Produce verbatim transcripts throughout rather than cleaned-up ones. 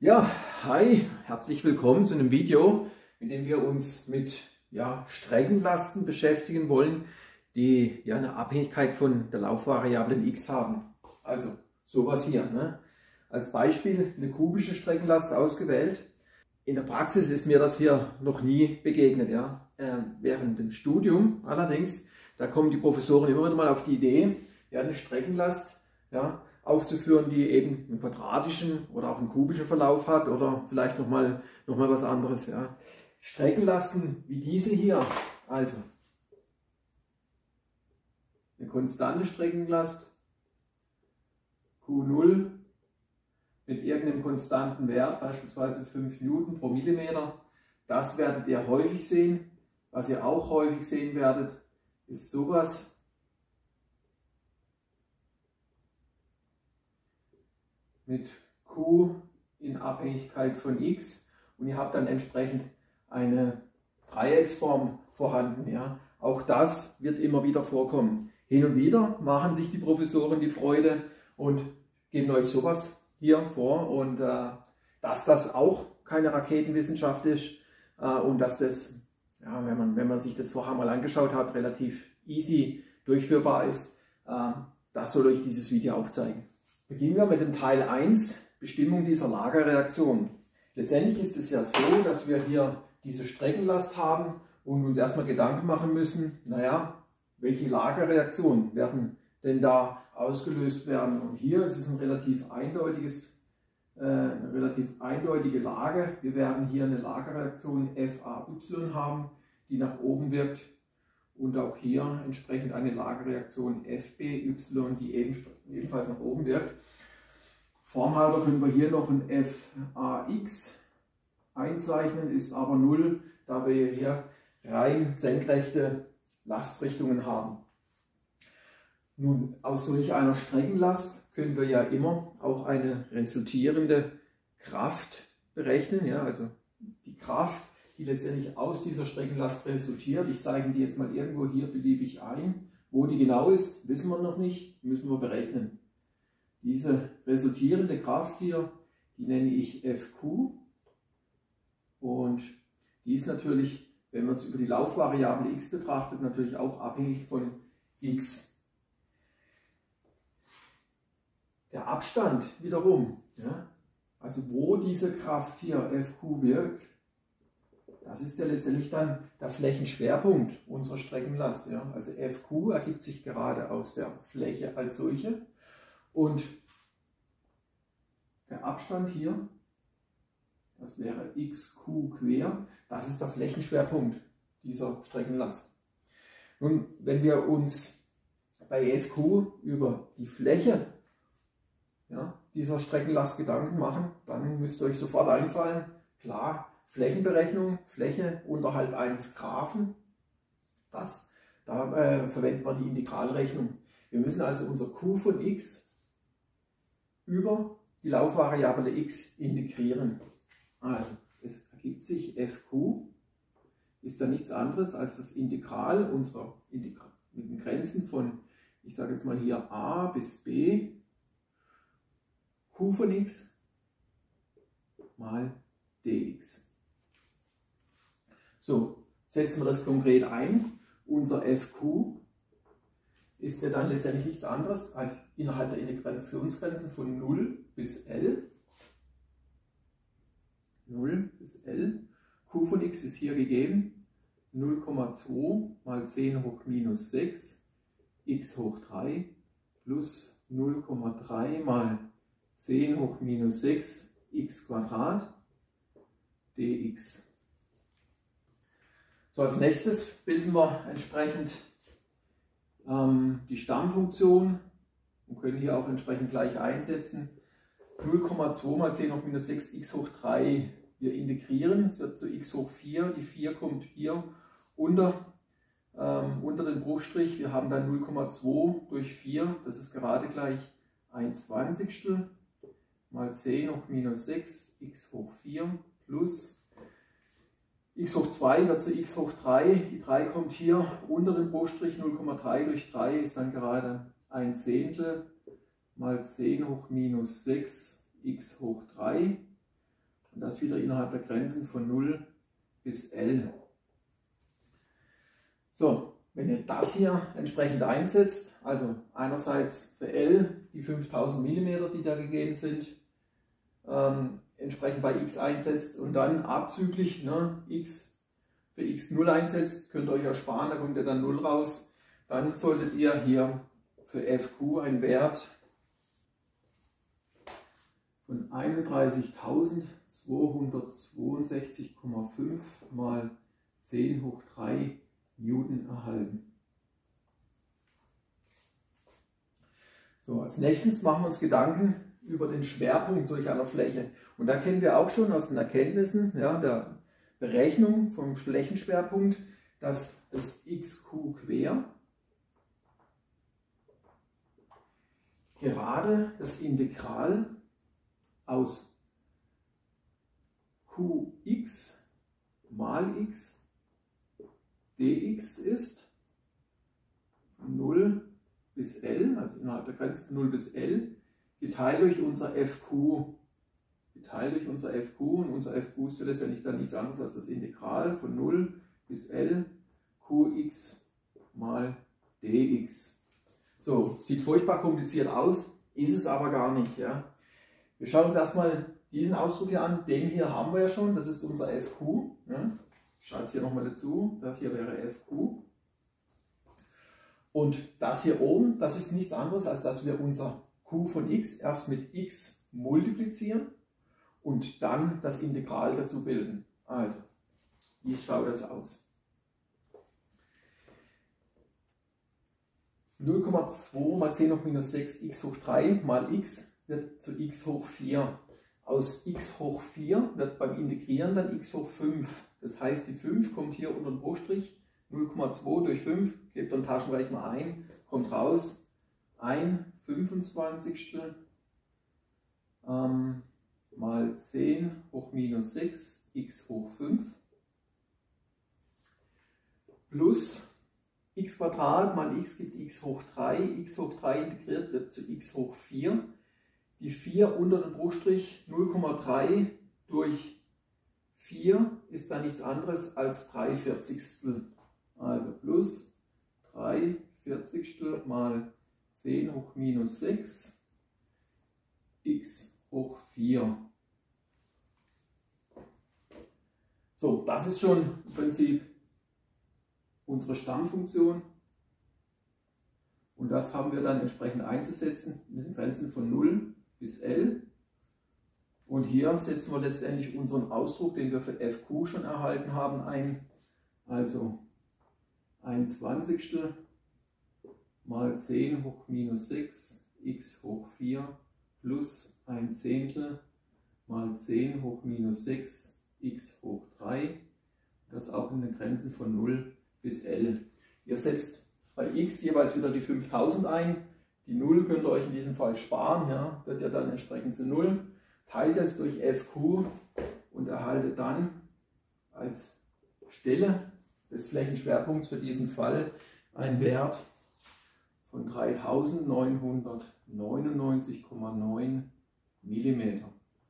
Ja, hi, herzlich willkommen zu einem Video, in dem wir uns mit ja, Streckenlasten beschäftigen wollen, die ja eine Abhängigkeit von der Laufvariablen x haben. Also sowas hier, ne? Als Beispiel eine kubische Streckenlast ausgewählt. In der Praxis ist mir das hier noch nie begegnet. Ja? Äh, während dem Studium allerdings, da kommen die Professoren immer wieder mal auf die Idee, ja, eine Streckenlast ja, aufzuführen, die eben einen quadratischen oder auch einen kubischen Verlauf hat oder vielleicht nochmal noch mal was anderes. Ja. Streckenlasten wie diese hier, also eine konstante Streckenlast Q null mit irgendeinem konstanten Wert, beispielsweise fünf Newton pro Millimeter, das werdet ihr häufig sehen. Was ihr auch häufig sehen werdet, ist sowas. Mit Q in Abhängigkeit von x und ihr habt dann entsprechend eine Dreiecksform vorhanden. Ja. Auch das wird immer wieder vorkommen. Hin und wieder machen sich die Professoren die Freude und geben euch sowas hier vor und äh, dass das auch keine Raketenwissenschaft ist äh, und dass das, ja, wenn man, wenn man sich das vorher mal angeschaut hat, relativ easy durchführbar ist, äh, das soll euch dieses Video aufzeigen. Beginnen wir mit dem Teil eins, Bestimmung dieser Lagerreaktion. Letztendlich ist es ja so, dass wir hier diese Streckenlast haben und uns erstmal Gedanken machen müssen, naja, welche Lagerreaktionen werden denn da ausgelöst werden. Und hier ist es ein relativ eindeutiges, äh, eine relativ eindeutige Lage. Wir werden hier eine Lagerreaktion F A Y haben, die nach oben wirkt. Und auch hier entsprechend eine Lagerreaktion F B Y, die ebenfalls nach oben wirkt. Formhalber können wir hier noch ein F A X einzeichnen, ist aber null, da wir hier rein senkrechte Lastrichtungen haben. Nun, aus solch einer Streckenlast können wir ja immer auch eine resultierende Kraft berechnen, ja, also die Kraft, die letztendlich aus dieser Streckenlast resultiert. Ich zeige die jetzt mal irgendwo hier beliebig ein. Wo die genau ist, wissen wir noch nicht, müssen wir berechnen. Diese resultierende Kraft hier, die nenne ich F Q und die ist natürlich, wenn man es über die Laufvariable x betrachtet, natürlich auch abhängig von x. Der Abstand wiederum, ja, also wo diese Kraft hier F Q wirkt, das ist ja letztendlich dann der Flächenschwerpunkt unserer Streckenlast. Ja. Also F Q ergibt sich gerade aus der Fläche als solche und der Abstand hier, das wäre X Q quer, das ist der Flächenschwerpunkt dieser Streckenlast. Nun, wenn wir uns bei F Q über die Fläche ja, dieser Streckenlast Gedanken machen, dann müsst ihr euch sofort einfallen, klar, Flächenberechnung, Fläche unterhalb eines Graphen, das, da äh, verwenden wir die Integralrechnung. Wir müssen also unser Q von x über die Laufvariable x integrieren. Also es ergibt sich F Q, ist dann nichts anderes als das Integral unserer Integral mit den Grenzen von, ich sage jetzt mal hier a bis b, Q von x mal dx. So, setzen wir das konkret ein. Unser F Q ist ja dann letztendlich nichts anderes als innerhalb der Integrationsgrenzen von null bis L. null bis L. Q von x ist hier gegeben. null Komma zwei mal zehn hoch minus sechs x hoch drei plus null Komma drei mal zehn hoch minus sechs x Quadrat dx. So, als nächstes bilden wir entsprechend ähm, die Stammfunktion und können hier auch entsprechend gleich einsetzen. null Komma zwei mal zehn hoch minus sechs x hoch drei, wir integrieren, es wird zu x hoch vier, die vier kommt hier unter, ähm, unter den Bruchstrich, wir haben dann null Komma zwei durch vier, das ist gerade gleich ein Zwanzigstel mal zehn hoch minus sechs x hoch vier plus x hoch zwei wird zu x hoch drei, die drei kommt hier unter den Bruchstrich, null Komma drei durch drei ist dann gerade ein Zehntel mal zehn hoch minus sechs x hoch drei Und das wieder innerhalb der Grenzen von null bis L. So, wenn ihr das hier entsprechend einsetzt, also einerseits für L die fünftausend Millimeter, die da gegeben sind, ähm, entsprechend bei X einsetzt und dann abzüglich ne, X für X null einsetzt, könnt ihr euch ersparen, da kommt ja dann null raus, dann solltet ihr hier für F Q einen Wert von einunddreißigtausendzweihundertzweiundsechzig Komma fünf mal zehn hoch drei Newton erhalten. So, als nächstes machen wir uns Gedanken über den Schwerpunkt solch einer Fläche. Und da kennen wir auch schon aus den Erkenntnissen ja, der Berechnung vom Flächenschwerpunkt, dass das X Q quer gerade das Integral aus Qx mal x dx ist von null bis L, also innerhalb der Grenze von null bis L, geteilt durch unser F Q. Geteilt durch unser F Q, und unser F Q ist ja letztendlich dann nichts anderes als das Integral von null bis L Qx mal dx. So, sieht furchtbar kompliziert aus, ist es aber gar nicht. Ja. Wir schauen uns erstmal diesen Ausdruck hier an, den hier haben wir ja schon, das ist unser F Q. Ja. Ich schreibe es hier nochmal dazu, das hier wäre F Q. Und das hier oben, das ist nichts anderes, als dass wir unser Q von x erst mit x multiplizieren und dann das Integral dazu bilden. Also, wie schaut das aus? null Komma zwei mal zehn hoch minus sechs x hoch drei mal x wird zu x hoch vier. Aus x hoch vier wird beim Integrieren dann x hoch fünf. Das heißt, die fünf kommt hier unter den Bruchstrich. null Komma zwei durch fünf, gebt den Taschenrechner ein, kommt raus ein fünfundzwanzigstel ähm, mal zehn hoch minus sechs x hoch fünf plus x Quadrat mal x gibt x hoch drei, x hoch drei integriert wird zu x hoch vier. Die vier unter dem Bruchstrich null Komma drei durch vier ist dann nichts anderes als drei Vierzigstel. Also plus drei Vierzigstel mal zehn hoch minus sechs x hoch vier. So, das ist schon im Prinzip unsere Stammfunktion. Und das haben wir dann entsprechend einzusetzen mit den Grenzen von null bis L. Und hier setzen wir letztendlich unseren Ausdruck, den wir für F Q schon erhalten haben, ein. Also ein Zwanzigstel mal zehn hoch minus sechs x hoch vier plus ein Zehntel mal zehn hoch minus sechs x hoch drei. Das auch in den Grenzen von null bis L. Ihr setzt bei x jeweils wieder die fünftausend ein. Die null könnt ihr euch in diesem Fall sparen, ja, wird ja dann entsprechend zu null. Teilt es durch F Q und erhaltet dann als Stelle des Flächenschwerpunkts für diesen Fall einen Wert von dreitausendneunhundertneunundneunzig Komma neun Millimeter.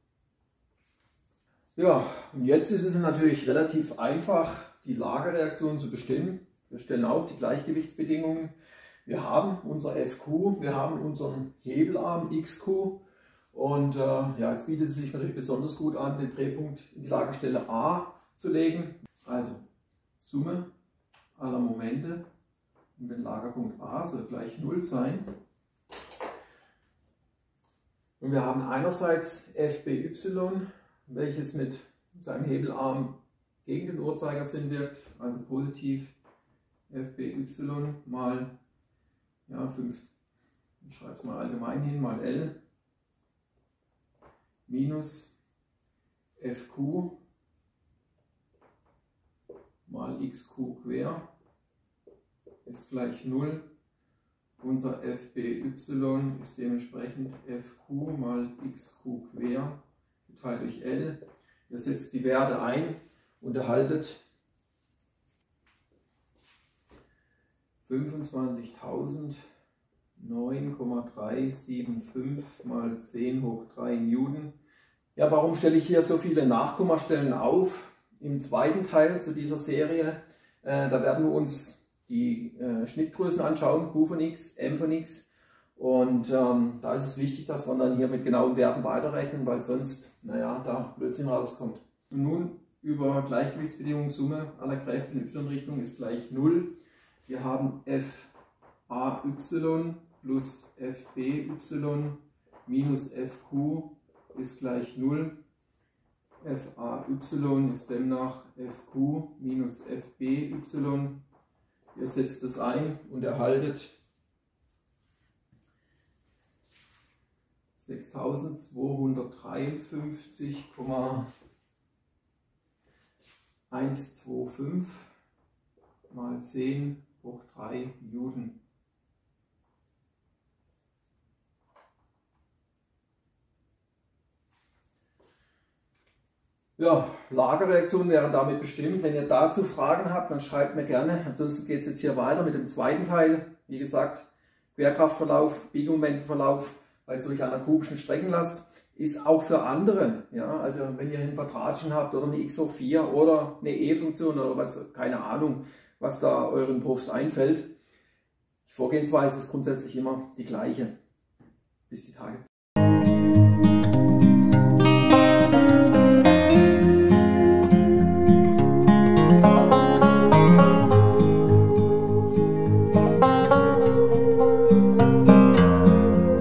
Ja, und jetzt ist es natürlich relativ einfach, die Lagerreaktion zu bestimmen. Wir stellen auf die Gleichgewichtsbedingungen. Wir haben unser F Q, wir haben unseren Hebelarm X Q und äh, ja, jetzt bietet es sich natürlich besonders gut an, den Drehpunkt in die Lagerstelle A zu legen. Also Summe aller Momente um den Lagerpunkt A soll gleich null sein. Und wir haben einerseits F B Y, welches mit seinem Hebelarm gegen den Uhrzeigersinn wirkt, also positiv F B Y mal ja, fünf, ich schreibe es mal allgemein hin, mal L minus F Q mal X Q quer ist gleich null. Unser F B Y ist dementsprechend F Q mal X Q quer geteilt durch L. Ihr setzt die Werte ein und erhaltet fünfundzwanzigtausendneun Komma dreihundertfünfundsiebzig mal zehn hoch drei Newton. Ja, warum stelle ich hier so viele Nachkommastellen auf? Im zweiten Teil zu dieser Serie, äh, da werden wir uns die äh, Schnittgrößen anschauen, Q von x, M von x. Und ähm, da ist es wichtig, dass wir dann hier mit genauen Werten weiterrechnen, weil sonst, naja, da Blödsinn rauskommt. Und nun über Gleichgewichtsbedingungen Summe aller Kräfte in y-Richtung ist gleich null. Wir haben f a y plus f b y minus f q ist gleich null. f a y ist demnach f q minus f b y. Ihr setzt es ein und erhaltet sechstausendzweihundertdreiundfünfzig Komma hundertfünfundzwanzig mal zehn hoch drei Newton. Ja, Lagerreaktionen wären damit bestimmt. Wenn ihr dazu Fragen habt, dann schreibt mir gerne. Ansonsten geht es jetzt hier weiter mit dem zweiten Teil. Wie gesagt, Querkraftverlauf, Biegemomentenverlauf bei solch einer kubischen Streckenlast ist auch für andere. Ja, also wenn ihr einen quadratischen habt oder eine x hoch vier oder eine E-Funktion oder was, keine Ahnung, was da euren Profs einfällt. Die Vorgehensweise ist grundsätzlich immer die gleiche. Bis die Tage.